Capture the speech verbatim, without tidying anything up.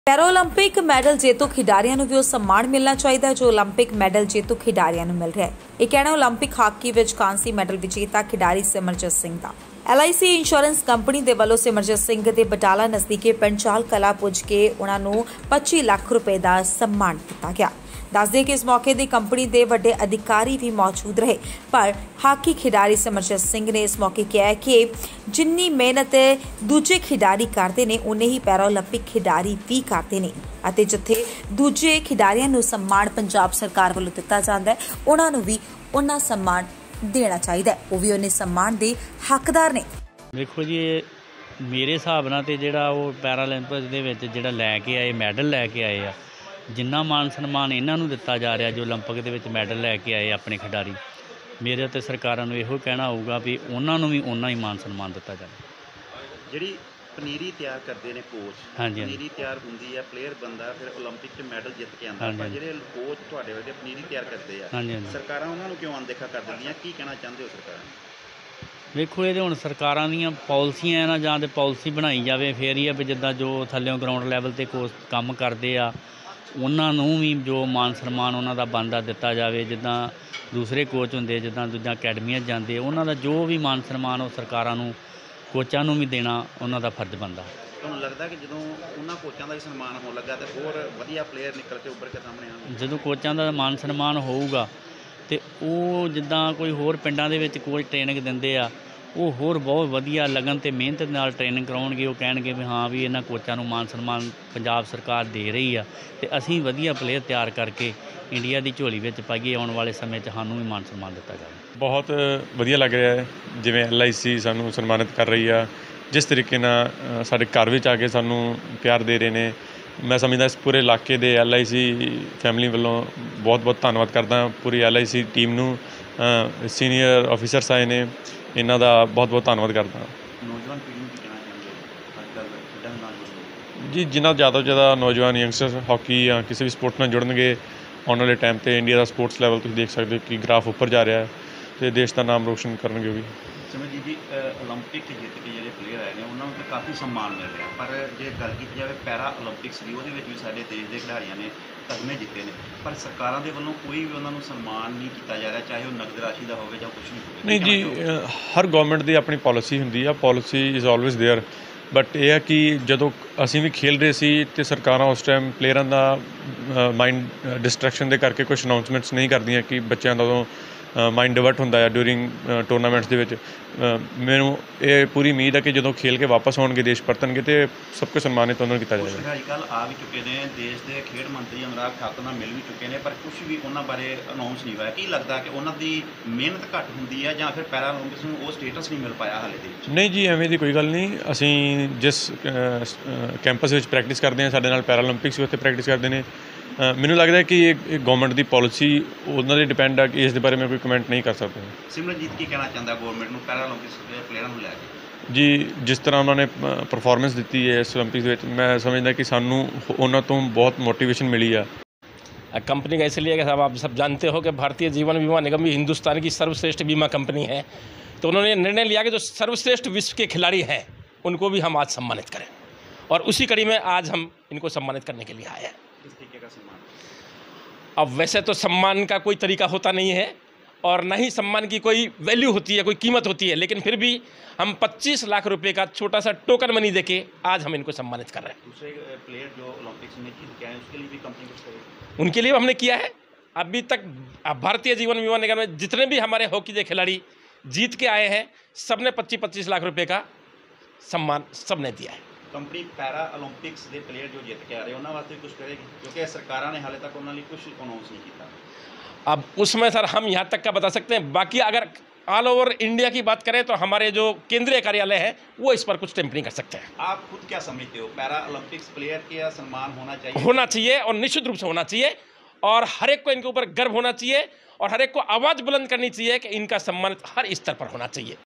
पैराओलंपिक medal जेतू खिडारियों ਨੂੰ ਵੀ ਉਹ सम्मान मिलना चाहिए जो ओलंपिक मैडल जेतू खिडारियों ਨੂੰ मिल रहा है। ਇਹ कहना ओलंपिक हाकी विच कांसी मैडल विजेता खिडारी सिमरजत सिंह ਦਾ। L I C insurance company के वालों सिमरजत सिंह के बटाला नज़दीकी पिंड चाल कला पुज के उन्होंने पच्ची लाख रुपए का सम्मान दिया गया। दस दें कि इस मौके की कंपनी के वड्डे अधिकारी भी मौजूद रहे, पर हाकी खिडारी सिमरजत सिंह ने इस मौके कहा कि जिन्नी मेहनत दूजे खिडारी करते हैं उन्ने ही पैराओलंपिक खिडारी भी करते हैं ਅਤੇ ਜਿੱਥੇ ਦੂਜੇ ਖਿਡਾਰੀਆਂ ਨੂੰ सम्मान पंजाब सरकार ਵੱਲੋਂ ਦਿੱਤਾ ਜਾਂਦਾ ਹੈ ਉਹਨਾਂ ਨੂੰ ਵੀ ਉਹਨਾਂ सम्मान देना चाहिए, वो भी उन्हें सम्मान के हकदार ने। देखो जी मेरे हिसाब नाल ते जिहड़ा वो पैरालंपिक दे विच जिहड़ा लैके आए मैडल लैके आए आ, जिन्ना मान सन्मान इन्हां नूं दित्ता जा रहा जो ओलंपिक दे विच मैडल लैके आए अपने खिडारी, मेरे ते सरकारां नूं इहो कहना होऊगा भी उन्हां नूं भी उन्ना ही मान सन्मान दित्ता जाए। जिहड़ी पनीरी तैयार करते हैं कोच, हाँ जी पनीरी तैयार होंदी है, प्लेयर बनता फिर ओलंपिक च मैडल जित के आंदा, पर जिहड़े कोच तुहाडे वर्गे पनीरी तैयार करते हैं सरकारां उन्हां नूं क्यों अनदेखा कर दिंदियां, की कहना चाहते हो सरकारां? देखो ये हुण सरकारां दीयां पॉलिसियां ना जां ते पॉलिसी बनाई जावे फिर ही है भी जिद्दां जो थल्लों ग्राउंड लैवल ते कोच काम करते आ उन्हां नूं भी जो मान सन्मान उन्हां दा बनदा दित्ता जावे। जिद्दां दूसरे कोच हुंदे जिद्दां दूजां अकैडमियां जांदे उन्हां दा जो भी मान सन्मान वो सरकारां नूं कोचां नूं भी देना उन्हां दा फर्ज बनदा। ਤੁਹਾਨੂੰ ਲੱਗਦਾ ਕਿ ਜਦੋਂ ਉਹਨਾਂ ਕੋਚਾਂ ਦਾ ਵੀ ਸਨਮਾਨ ਹੋਣ ਲੱਗਾ ਤੇ ਹੋਰ ਵਧੀਆ ਪਲੇਅਰ ਨਿਕਲ ਕੇ ਉੱਭਰ ਕੇ ਸਾਹਮਣੇ ਆਉਣਗੇ? ਜਦੋਂ ਕੋਚਾਂ ਦਾ ਮਾਨ ਸਨਮਾਨ ਹੋਊਗਾ ਤੇ ਉਹ ਜਿੱਦਾਂ ਕੋਈ ਹੋਰ ਪਿੰਡਾਂ ਦੇ ਵਿੱਚ ਕੋਚ ਟ੍ਰੇਨਿੰਗ ਦਿੰਦੇ ਆ ਉਹ ਹੋਰ ਬਹੁਤ ਵਧੀਆ ਲਗਨ ਤੇ ਮਿਹਨਤ ਨਾਲ ਟ੍ਰੇਨਿੰਗ ਕਰਾਉਣਗੇ। ਉਹ ਕਹਿਣਗੇ ਵੀ ਹਾਂ ਵੀ ਇਹਨਾਂ ਕੋਚਾਂ ਨੂੰ ਮਾਨ ਸਨਮਾਨ ਪੰਜਾਬ ਸਰਕਾਰ ਦੇ ਰਹੀ ਆ ਤੇ ਅਸੀਂ ਵਧੀਆ ਪਲੇਅਰ ਤਿਆਰ ਕਰਕੇ ਇੰਡੀਆ ਦੀ ਝੋਲੀ ਵਿੱਚ ਪਾਈਏ, ਆਉਣ ਵਾਲੇ ਸਮੇਂ 'ਚ ਸਾਨੂੰ ਵੀ ਮਾਨ ਸਨਮਾਨ ਦਿੱਤਾ ਜਾਵੇ। ਬਹੁਤ ਵਧੀਆ ਲੱਗ ਰਿਹਾ ਹੈ ਜਿਵੇਂ ਐਲ ਆਈ ਸੀ ਸਾਨੂੰ ਸਨਮਾਨਿਤ ਕਰ ਰਹੀ ਆ, ਜਿਸ ਤਰੀਕੇ ਨਾਲ ਸਾਡੇ ਘਰ ਵਿੱਚ ਆ ਕੇ ਸਾਨੂੰ ਪਿਆਰ ਦੇ ਰਹੇ ਨੇ। ਮੈਂ ਸਮਝਦਾ ਇਸ ਪੂਰੇ ਇਲਾਕੇ ਦੇ ਐਲ ਆਈ ਸੀ ਫੈਮਿਲੀ ਵੱਲੋਂ ਬਹੁਤ ਬਹੁਤ ਧੰਨਵਾਦ ਕਰਦਾ ਪੂਰੀ ਐਲ ਆਈ ਸੀ ਟੀਮ ਨੂੰ, ਸੀਨੀਅਰ ਆਫੀਸਰਸ ਆਏ ਨੇ ਇਹਨਾਂ ਦਾ ਬਹੁਤ ਬਹੁਤ ਧੰਨਵਾਦ ਕਰਦਾ। ਨੌਜਵਾਨ ਪੀੜ੍ਹੀ ਨੂੰ ਕੀ ਕਹਿਣਾ ਚਾਹੁੰਦੇ ਅੱਜ ਕੱਲ੍ਹ ਖੇਡਾਂ ਨਾਲ ਜੀ ਜਿੰਨਾ ਜ਼ਿਆਦਾ ਤੋਂ ਜ਼ਿਆਦਾ ਨੌਜਵਾਨ ਯੰਗਸਟਰ ਹਾਕੀ ਜਾਂ ਕਿਸੇ ਵੀ ਸਪੋਰਟ ਨਾਲ ਜੁੜਨਗੇ ਆਉਣ ਵਾਲੇ ਟਾਈਮ 'ਤੇ ਇੰਡੀਆ ਦਾ ਸਪੋਰਟਸ ਲੈਵਲ ਤੁਸੀਂ ਦੇਖ ਸਕਦੇ ਹੋ ਕਿ ਗ੍ਰਾਫ ਉੱਪਰ ਜਾ ਰਿਹਾ ਅਤੇ ਦੇਸ਼ ਦਾ ਨਾਮ ਰੋਸ਼ਨ ਕਰਨਗੇ ਉਹ ਵੀ। ਸਿਮਰਜੀਤ ਜੀ ਓਲੰਪਿਕ ਜਿੱਤ ਕੇ ਜਿਹੜੇ ਪਲੇਅਰ ਆਏ ਨੇ ਉਹਨਾਂ ਨੂੰ ਤਾਂ ਕਾਫੀ ਸਨਮਾਨ ਮਿਲ ਰਿਹਾ, ਪਰ ਜੇ ਗੱਲ ਕੀਤੀ ਜਾਵੇ ਪੈਰਾ ਓਲੰਪਿਕਸ ਦੀ ਉਹਦੇ ਵਿੱਚ ਵੀ ਸਾਡੇ ਦੇਸ਼ ਦੇ ਖਿਡਾਰੀਆਂ ਨੇ ਤਗਮੇ ਜਿੱਤੇ ਨੇ, ਪਰ ਸਰਕਾਰਾਂ ਦੇ ਵੱਲੋਂ ਕੋਈ ਵੀ ਉਹਨਾਂ ਨੂੰ ਸਨਮਾਨ ਨਹੀਂ ਕੀਤਾ ਜਾ ਰਿਹਾ, ਚਾਹੇ ਉਹ ਨਕਦ ਰਾਸ਼ੀ ਦਾ ਹੋਵੇ ਜਾਂ ਕੁਛ ਵੀ ਹੋਵੇ। ਨਹੀਂ ਜੀ ਹਰ ਗੌਰਮੈਂਟ ਦੀ ਆਪਣੀ ਪੋਲਿਸੀ ਹੁੰਦੀ ਆ, policy is always there, but ਇਹ ਹੈ ਕਿ ਜਦੋਂ ਅਸੀਂ ਵੀ ਖੇਡ ਰਹੇ ਸੀ ਅਤੇ ਸਰਕਾਰਾਂ ਉਸ ਟਾਈਮ ਪਲੇਅਰਾਂ ਦਾ ਮਾਈਂਡ ਡਿਸਟਰੈਕਸ਼ਨ ਦੇ ਕਰਕੇ ਕੁਛ ਅਨਾਊਂਸਮੈਂਟਸ ਨਹੀਂ ਕਰਦੀਆਂ ਕਿ ਬੱਚਿਆਂ ਦਾ ਉਦੋਂ ਮਾਈਂਡ ਡਿਵਰਟ ਹੁੰਦਾ ਹੈ ਡਿਊਰਿੰਗ ਟੂਰਨਾਮੈਂਟਸ ਦੇ ਵਿੱਚ। ਮੈਨੂੰ ਇਹ ਪੂਰੀ ਉਮੀਦ ਹੈ ਕਿ ਜਦੋਂ ਖੇਲ ਕੇ ਵਾਪਸ ਆਉਣਗੇ ਦੇਸ਼ ਪਰਤਣਗੇ ਅਤੇ ਸਭ ਕੁਝ ਸਨਮਾਨਿਤ ਉਹਨਾਂ ਨੂੰ ਕੀਤਾ ਜਾਏਗਾ। ਅੱਜ ਕੱਲ੍ਹ ਆ ਵੀ ਚੁੱਕੇ ਨੇ ਦੇਸ਼ ਦੇ ਖੇਡ ਮੰਤਰੀ ਅਨੁਰਾਗ ਠਾਕੁਰ ਨਾਲ ਮਿਲ ਵੀ ਚੁੱਕੇ ਨੇ, ਪਰ ਕੁਛ ਵੀ ਉਹਨਾਂ ਬਾਰੇ ਅਨਾਊਂਸ ਨਹੀਂ ਹੋਇਆ। ਕੀ ਲੱਗਦਾ ਕਿ ਉਹਨਾਂ ਦੀ ਮਿਹਨਤ ਘੱਟ ਹੁੰਦੀ ਹੈ ਜਾਂ ਫਿਰ ਪੈਰਾਓਲੰਪਿਕਸ ਨੂੰ ਉਹ ਸਟੇਟਸ ਨਹੀਂ ਮਿਲ ਪਾਇਆ ਹਾਲੇ ਦੇ ਵਿੱਚ? ਨਹੀਂ ਜੀ ਐਵੇਂ ਦੀ ਕੋਈ ਗੱਲ ਨਹੀਂ। ਅਸੀਂ ਜਿਸ ਕੈਂਪਸ ਵਿੱਚ ਪ੍ਰੈਕਟਿਸ ਕਰਦੇ ਹਾਂ ਸਾਡੇ ਨਾਲ ਪੈਰਾਓਲੰਪਿਕਸ ਵੀ ਉੱਥੇ ਪ੍ਰੈਕਟਿਸ ਕਰਦੇ ਨੇ। ਮੈਨੂੰ ਲੱਗਦਾ ਕਿ ਇਹ ਗੌਰਮੈਂਟ ਦੀ ਪੋਲਿਸੀ ਉਹਨਾਂ 'ਤੇ ਡਿਪੈਂਡ ਆ ਕਿ ਇਸ ਦੇ ਬਾਰੇ ਮੈਂ ਕੋਈ ਕਮੈਂਟ ਨਹੀਂ ਕਰ ਸਕਦਾ। ਸਿਮਰਨਜੀਤ ਕੀ ਕਹਿਣਾ ਚਾਹੁੰਦਾ ਗੌਰਮੈਂਟ ਨੂੰ ਪੈਰਾਓਲੰਪਿਕਸ ਦੇ ਪਲੇਅਰਾਂ ਨੂੰ ਲੈ ਕੇ? ਜੀ ਜਿਸ ਤਰ੍ਹਾਂ ਉਹਨਾਂ ਨੇ ਪਰਫੋਰਮੈਂਸ ਦਿੱਤੀ ਹੈ ਇਸ ਓਲੰਪਿਕਸ ਦੇ ਵਿੱਚ ਮੈਂ ਸਮਝਦਾ ਕਿ ਸਾਨੂੰ ਉਹਨਾਂ ਤੋਂ ਬਹੁਤ ਮੋਟੀਵੇਸ਼ਨ ਮਿਲੀ ਆ। कंपनी का इसलिए कि साहब आप सब जानते हो कि भारतीय जीवन बीमा निगम भी हिंदुस्तान की सर्वश्रेष्ठ बीमा कंपनी है, तो उन्होंने निर्णय लिया कि जो सर्वश्रेष्ठ विश्व के खिलाड़ी हैं उनको भी हम आज सम्मानित करें, और उसी कड़ी में आज हम इनको सम्मानित करने के लिए आए हैं। किस तरीके का सम्मान? अब वैसे तो सम्मान का कोई तरीका होता नहीं है और न ही सम्मान की कोई वैल्यू होती है, कोई कीमत होती है, लेकिन फिर भी हम पच्चीस लाख रुपए का छोटा सा टोकन मनी देके आज हम इनको सम्मानित कर रहे हैं। दूसरे प्लेयर जो ओलंपिक्स में जीत के आए उसके लिए भी कंपनी कुछ करेगी? उनके लिए हमने किया है। अभी तक भारतीय जीवन बीमा निगम में जितने भी हमारे हॉकी के खिलाड़ी जीत के आए हैं सब ने पच्चीस पच्चीस लाख रुपए का सम्मान सब ने दिया है। कंपनी पैरा ओलंपिक्स के प्लेयर जो जीत के आ रहे हैं उन्होंने वास्ते कुछ करेगी, क्योंकि सरकार ने हाले तक उन्होंने कुछ अनाउंस नहीं किया? अब उसमें सर हम यहाँ तक का बता सकते हैं, बाकी अगर ऑल ओवर इंडिया की बात करें तो हमारे जो केंद्रीय कार्यालय है वो इस पर कुछ टिप्पणी कर सकते हैं। आप खुद क्या समझते हो पैरा ओलंपिक्स प्लेयर का सम्मान होना चाहिए? होना चाहिए और निश्चित रूप से होना चाहिए, और हर एक को इनके ऊपर गर्व होना चाहिए और हर एक को आवाज़ बुलंद करनी चाहिए कि इनका सम्मान हर स्तर पर होना चाहिए।